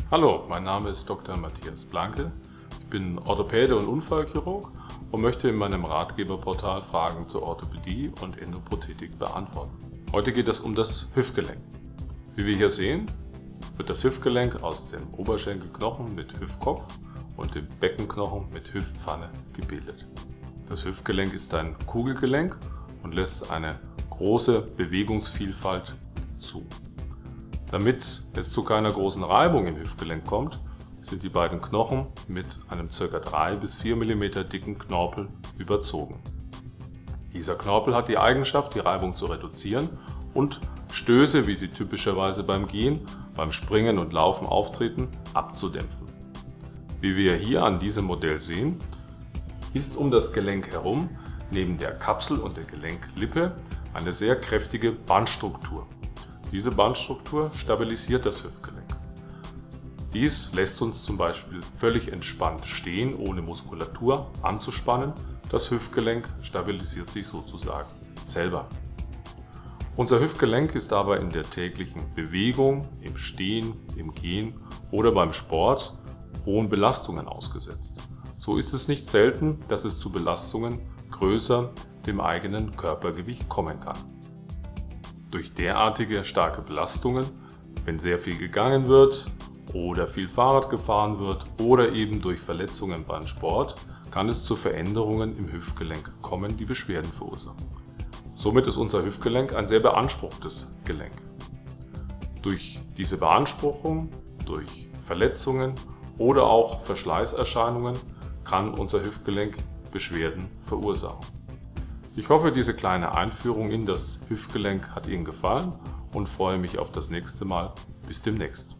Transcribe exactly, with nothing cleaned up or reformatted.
Hallo, mein Name ist Doktor Matthias Blanke. Ich bin Orthopäde und Unfallchirurg und möchte in meinem Ratgeberportal Fragen zur Orthopädie und Endoprothetik beantworten. Heute geht es um das Hüftgelenk. Wie wir hier sehen, wird das Hüftgelenk aus dem Oberschenkelknochen mit Hüftkopf und dem Beckenknochen mit Hüftpfanne gebildet. Das Hüftgelenk ist ein Kugelgelenk und lässt eine große Bewegungsvielfalt zu. Damit es zu keiner großen Reibung im Hüftgelenk kommt, sind die beiden Knochen mit einem ca. drei bis vier Millimeter dicken Knorpel überzogen. Dieser Knorpel hat die Eigenschaft, die Reibung zu reduzieren und Stöße, wie sie typischerweise beim Gehen, beim Springen und Laufen auftreten, abzudämpfen. Wie wir hier an diesem Modell sehen, ist um das Gelenk herum neben der Kapsel und der Gelenklippe eine sehr kräftige Bandstruktur. Diese Bandstruktur stabilisiert das Hüftgelenk. Dies lässt uns zum Beispiel völlig entspannt stehen, ohne Muskulatur anzuspannen. Das Hüftgelenk stabilisiert sich sozusagen selber. Unser Hüftgelenk ist aber in der täglichen Bewegung, im Stehen, im Gehen oder beim Sport hohen Belastungen ausgesetzt. So ist es nicht selten, dass es zu Belastungen größer dem eigenen Körpergewicht kommen kann. Durch derartige starke Belastungen, wenn sehr viel gegangen wird oder viel Fahrrad gefahren wird oder eben durch Verletzungen beim Sport, kann es zu Veränderungen im Hüftgelenk kommen, die Beschwerden verursachen. Somit ist unser Hüftgelenk ein sehr beanspruchtes Gelenk. Durch diese Beanspruchung, durch Verletzungen oder auch Verschleißerscheinungen kann unser Hüftgelenk Beschwerden verursachen. Ich hoffe, diese kleine Einführung in das Hüftgelenk hat Ihnen gefallen und freue mich auf das nächste Mal. Bis demnächst.